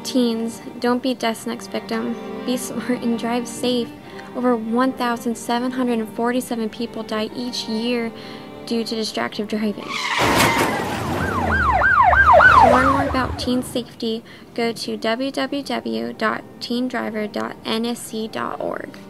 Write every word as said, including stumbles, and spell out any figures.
Teens, don't be death's next victim. Be smart and drive safe. Over one thousand seven hundred forty-seven people die each year due to distracted driving. To learn more about teen safety, go to w w w dot teen driver dot n s c dot org.